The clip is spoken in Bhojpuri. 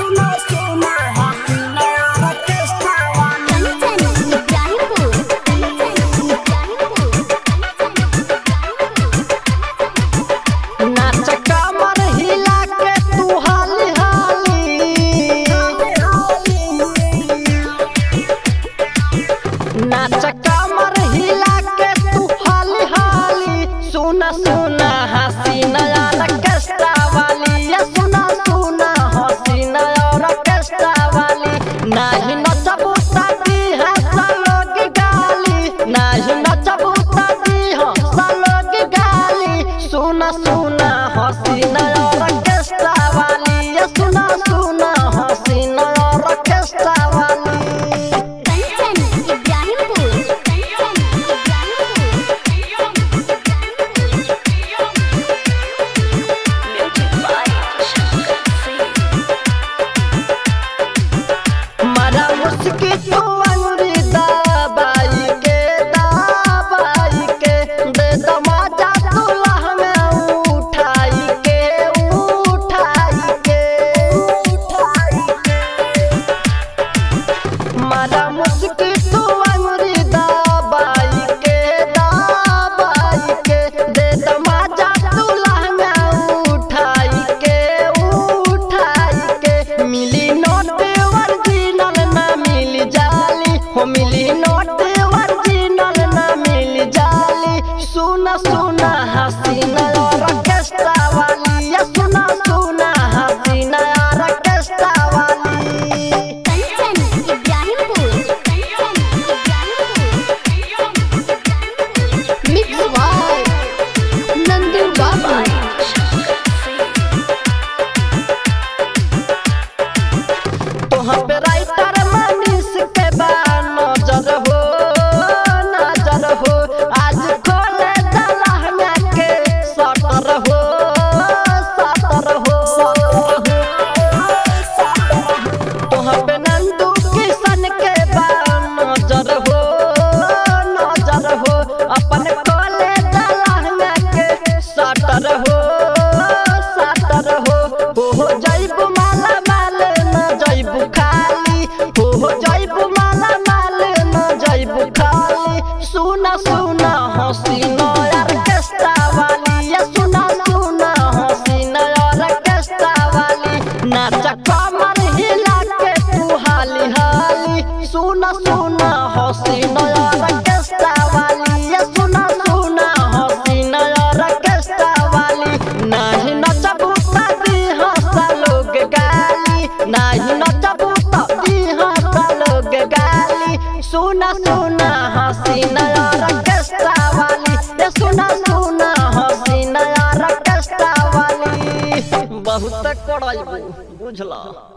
सुना सुना हसीना ऑर्केस्ट्रा वाली, ये सुना सुना हसीना ऑर्केस्ट्रा वाली। नाही नचबू शादी है सलोग गाली, नाही नचबू शादी है सलोग गाली। सुना सुना हसीना ऑर्केस्ट्रा वाली, ये सुना सुना हसीना ऑर्केस्ट्रा वाली। मुस्की तू अंगूरी दबाई के दे दमाजा दूल्हा में उठाई के मारा मुस्की तू अंगूरी दबाई के दे दमाजा दूल्हा में उठाई के मिली नोट ओरिजिनल ना मिली जाली, हो मिली नोट ओरिजिनल ना मिली जाली। सुना सुना हसीना ऑर्केस्ट्रा वाली, ये सुना सुना हसीना ऑर्केस्ट्रा वाली। मिक्स बाय नंदू बाबा। तोहाँ पे राइटर मनीष के नजर हो आज खोले दलहंगा के सटर हो। तोहाँ पे नंदू किशन के नजर हो अपन खोले दलहंगा के सटर हो। हो जैबू माला माल न जैबू खाली, हो जैबू माला माल न जैबू खाली। सुना सुना हसीना ऑर्केस्ट्रा वाली, ये सुना सुना हसीना ऑर्केस्ट्रा वाली। नाच कमर हिला के तू हाली हाली। सुना सुना हसीना ऑर्केस्ट्रा वाली, ये सुना सुना हसीना ऑर्केस्ट्रा वाली। नाही नचबू शादी हंसा लोग गाली, नाही नचबू शादी हंसा लोग गाली। सुना सुना हसीना ऑर्केस्ट्रा वाली, ये सुना सुना हसीना ऑर्केस्ट्रा वाली। बहुत कड़ाई बुझला।